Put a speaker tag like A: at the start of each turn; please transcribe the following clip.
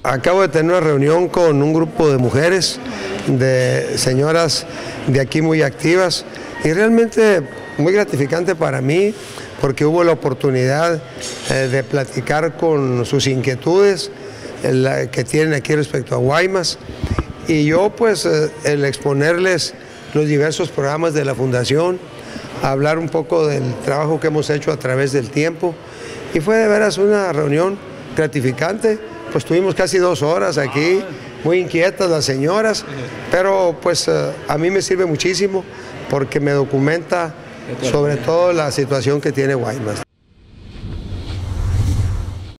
A: acabo de tener una reunión con un grupo de mujeres, de señoras de aquí muy activas, y realmente muy gratificante para mí, porque hubo la oportunidad de platicar con sus inquietudes que tienen aquí respecto a Guaymas, y yo pues el exponerles los diversos programas de la Fundación, hablar un poco del trabajo que hemos hecho a través del tiempo, y fue de veras una reunión gratificante. Pues tuvimos casi 2 horas aquí, muy inquietas las señoras, pero pues a mí me sirve muchísimo porque me documenta sobre todo la situación que tiene Guaymas.